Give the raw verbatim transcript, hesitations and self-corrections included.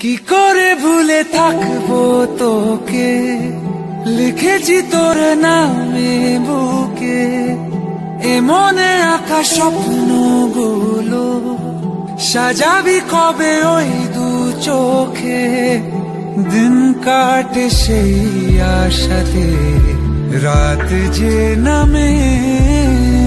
কি করে ভুলে থাকবো তোকে, লিখেছি তোর নামে বুকে, এ মনে আঁকা স্বপ্নগুলো সাজাবি কবে ওই দু চোখে। দিন কাটে সেই আশাতে, রাত যে নামে